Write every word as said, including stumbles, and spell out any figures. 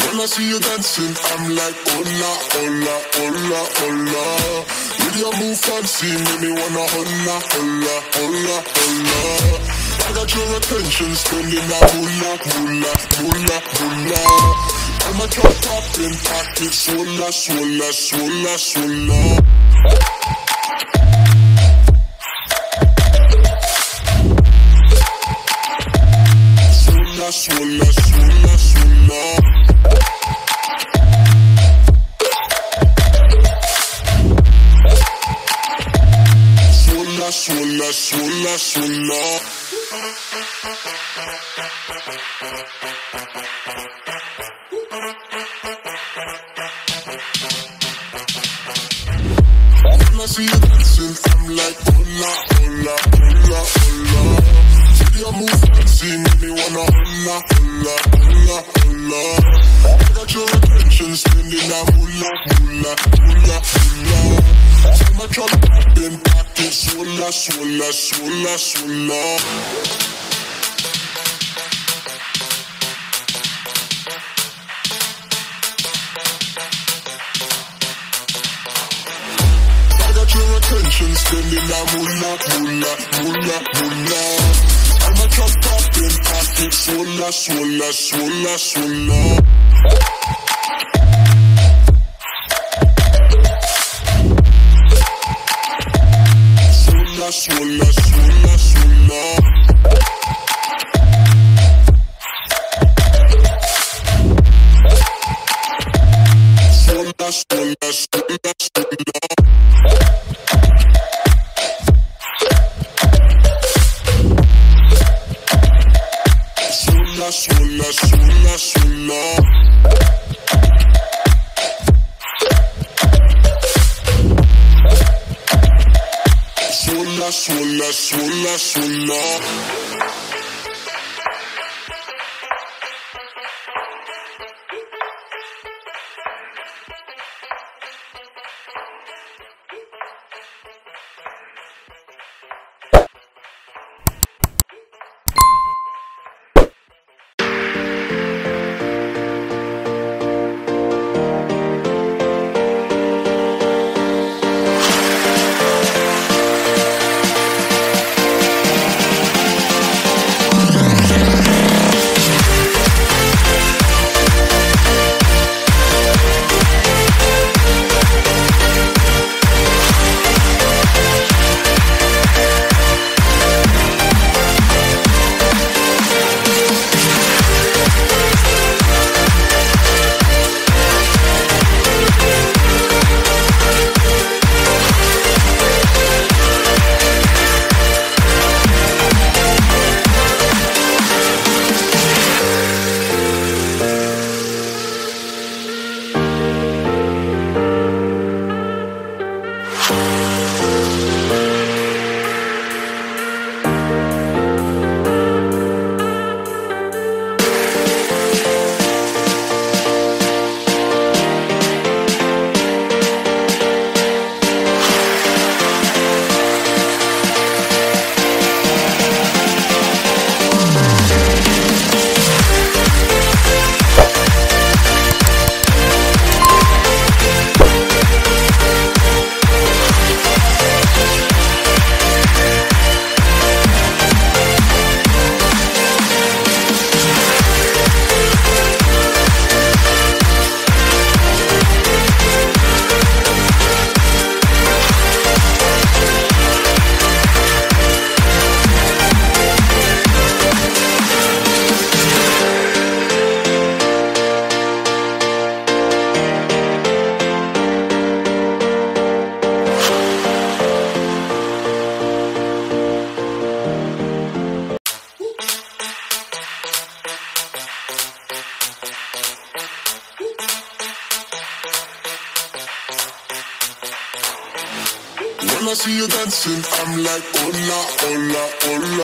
When I see you dancing, I'm like, hola, hola, hola, hola. With your move fancy, make me wanna hola, hola, hola, hola. I got your attention, spending that moolah, moolah, moolah, moolah. I'm a drop top in pocket, swola, swola, swola, swola. Swola, swola, swola, swola. Swola, swola, swola. When I see you dancing, I'm like, hola, hola, hola, hola. See your move fancy, make me wanna hola, hola, hola, hola. I got your attention, spending that moolah, moolah, moolah, moolah. See my drop up in pocket, swola, swola, swola, swola. Your attention, spending that moolah, moolah, moolah, moolah. I'm a drop top in pocket, swola, swola, swola, swola. Swola, swola, swola, swola. Swola, swola, swola, swola. Swola, swola, swola. Swola, swola, swola, swola. When I see you dancing, I'm like, hola, hola, hola.